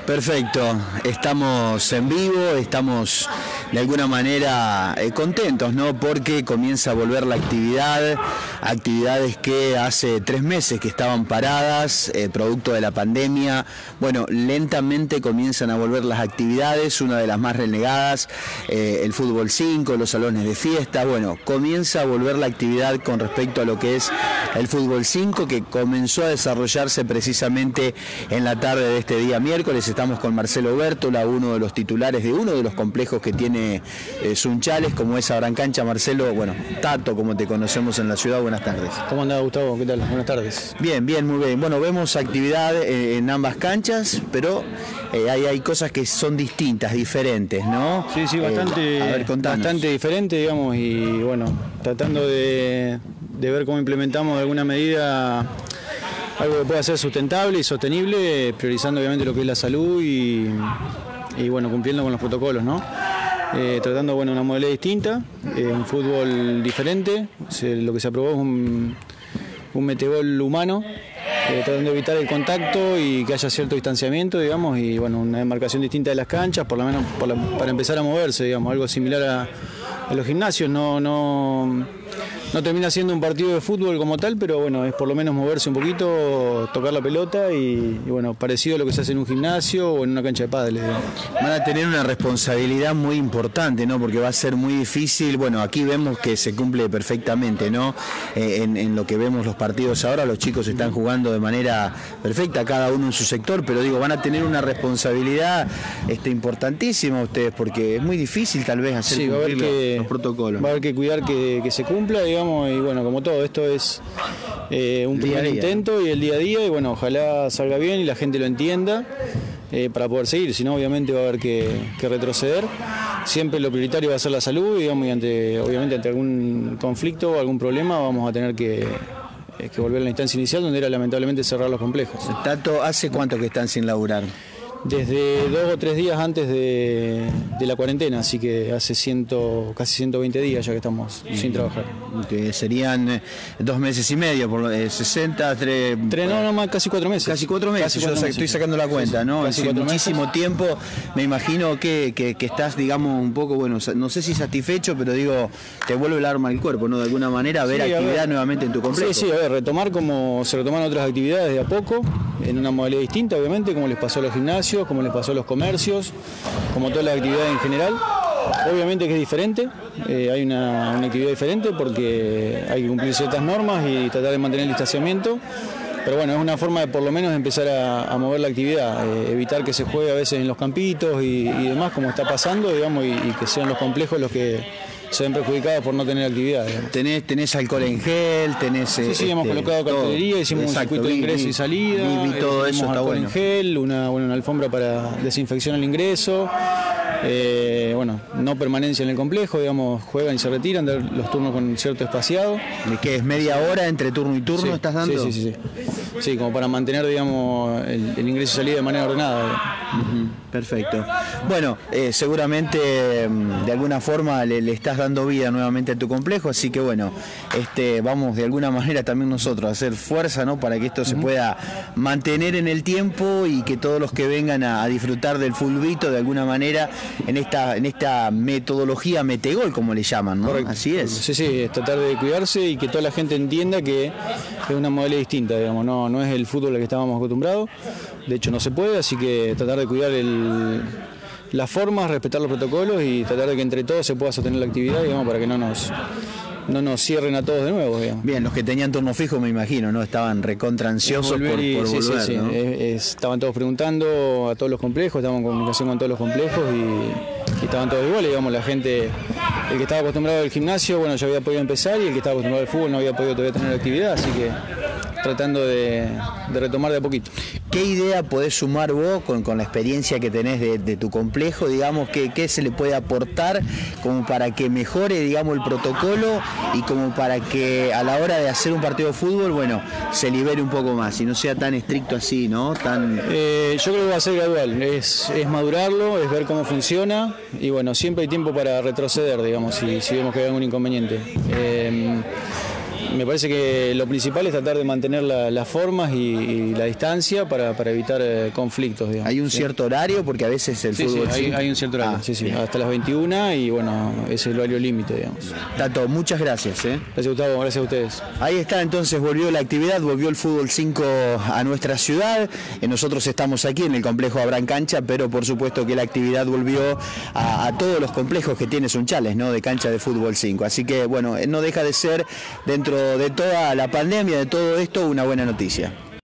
Perfecto, estamos en vivo, estamos de alguna manera contentos, ¿no? Porque comienza a volver la actividad, actividades que hace 3 meses que estaban paradas, producto de la pandemia. Bueno, lentamente comienzan a volver las actividades, una de las más renegadas, el fútbol 5, los salones de fiesta. Bueno, comienza a volver la actividad con respecto a lo que es el fútbol 5, que comenzó a desarrollarse precisamente en la tarde de este día miércoles. Estamos con Marcelo Bértola, uno de los titulares de uno de los complejos que tiene Sunchales, como es Abrancancha. Marcelo, bueno, Tato, como te conocemos en la ciudad, buenas tardes. ¿Cómo andás, Gustavo? ¿Qué tal? Buenas tardes. Bien, bien, muy bien. Bueno, vemos actividad en ambas canchas, pero hay cosas que son distintas, diferentes, ¿no? Sí, bastante diferente, digamos, y bueno, tratando de ver cómo implementamos de alguna medida algo que pueda ser sustentable y sostenible, priorizando obviamente lo que es la salud y bueno, cumpliendo con los protocolos, ¿no? Tratando, bueno, una modalidad distinta, un fútbol diferente. Lo que se aprobó es un metegol humano, tratando de evitar el contacto y que haya cierto distanciamiento, digamos, y bueno, una demarcación distinta de las canchas, por lo menos para empezar a moverse, digamos, algo similar a los gimnasios. No termina siendo un partido de fútbol como tal, pero bueno, es por lo menos moverse un poquito, tocar la pelota y bueno, parecido a lo que se hace en un gimnasio o en una cancha de pádel. Van a tener una responsabilidad muy importante, ¿no? Porque va a ser muy difícil. Bueno, aquí vemos que se cumple perfectamente, ¿no? En lo que vemos los partidos ahora, los chicos están jugando de manera perfecta, cada uno en su sector, pero digo, van a tener una responsabilidad importantísima ustedes, porque es muy difícil tal vez hacer cumplir los protocolos. Va a haber que cuidar que se cumpla, digamos, y bueno, como todo, esto es un primer intento y el día a día, y bueno, ojalá salga bien y la gente lo entienda para poder seguir, si no obviamente va a haber que retroceder. Siempre lo prioritario va a ser la salud, digamos, y obviamente ante algún conflicto o algún problema vamos a tener que volver a la instancia inicial, donde era lamentablemente cerrar los complejos. Tato, ¿hace cuánto que están sin laburar? Desde 2 o 3 días antes de la cuarentena, así que hace casi 120 días ya que estamos sin trabajar. Que serían 2 meses y medio, por 60, 3... No, más, casi 4 meses. Casi 4 meses, casi 4 meses. Estoy sacando la cuenta, ¿no? Casi 4 muchísimo meses. Tiempo. Me imagino que estás, digamos, un poco, bueno, no sé si satisfecho, pero digo, te vuelve el arma al cuerpo, ¿no? De alguna manera, ver actividad nuevamente en tu complejo. Sí, a ver, retomar como se retoman otras actividades de a poco, en una modalidad distinta, obviamente, como les pasó a los gimnasios, como les pasó a los comercios, como todas las actividades en general. Obviamente que es diferente, hay una actividad diferente porque hay que cumplir ciertas normas y tratar de mantener el distanciamiento, pero bueno, es una forma de por lo menos empezar a mover la actividad, evitar que se juegue a veces en los campitos y demás, como está pasando, digamos, y que sean los complejos los que se ven perjudicados por no tener actividad. ¿Tenés alcohol en gel? Sí, hemos colocado cartelería, hicimos un circuito de ingreso y salida, y todo eso está alcohol bueno. en gel, una alfombra para desinfección al ingreso, bueno, no permanencia en el complejo, digamos, juegan y se retiran, los turnos con cierto espaciado. ¿Y qué es media hora entre turno y turno estás dando? Sí, como para mantener, digamos, el ingreso y salida de manera ordenada. Perfecto. Bueno, seguramente de alguna forma le estás dando vida nuevamente a tu complejo, así que bueno, vamos de alguna manera también nosotros a hacer fuerza, ¿no? Para que esto se pueda mantener en el tiempo y que todos los que vengan a disfrutar del fulbito de alguna manera en esta metodología metegol, como le llaman, ¿no? Correcto. Así es. Sí, es tratar de cuidarse y que toda la gente entienda que es una modalidad distinta, digamos, no es el fútbol al que estábamos acostumbrados, de hecho no se puede, así que tratar de cuidar las formas, respetar los protocolos y tratar de que entre todos se pueda sostener la actividad, digamos, para que no nos cierren a todos de nuevo, digamos. Bien, los que tenían turno fijo, me imagino, ¿no? Estaban recontra ansiosos por volver, sí. ¿no? Estaban todos preguntando a todos los complejos, estábamos en comunicación con todos los complejos y estaban todos iguales, digamos, la gente, el que estaba acostumbrado al gimnasio, bueno, ya había podido empezar, y el que estaba acostumbrado al fútbol no había podido todavía tener actividad, así que tratando de retomar de a poquito. ¿Qué idea podés sumar vos con la experiencia que tenés de tu complejo, digamos, qué se le puede aportar como para que mejore, digamos, el protocolo y como para que a la hora de hacer un partido de fútbol, bueno, se libere un poco más y no sea tan estricto así, ¿no? Yo creo que va a ser gradual, es madurarlo, es ver cómo funciona y bueno, siempre hay tiempo para retroceder, digamos, si vemos que hay algún inconveniente. Me parece que lo principal es tratar de mantener las formas y la distancia para evitar conflictos, digamos. ¿Hay un cierto horario? Porque a veces el fútbol... Sí, hay un cierto horario, hasta las 21 y bueno, ese es el horario límite, digamos. Tato, muchas gracias. Gracias, Gustavo, gracias a ustedes. Ahí está, entonces volvió la actividad, volvió el fútbol 5 a nuestra ciudad. Nosotros estamos aquí en el complejo Abraham Cancha, pero por supuesto que la actividad volvió a todos los complejos que tiene Sunchales, ¿no? De cancha de fútbol 5. Así que bueno, no deja de ser, dentro de toda la pandemia, de todo esto, una buena noticia.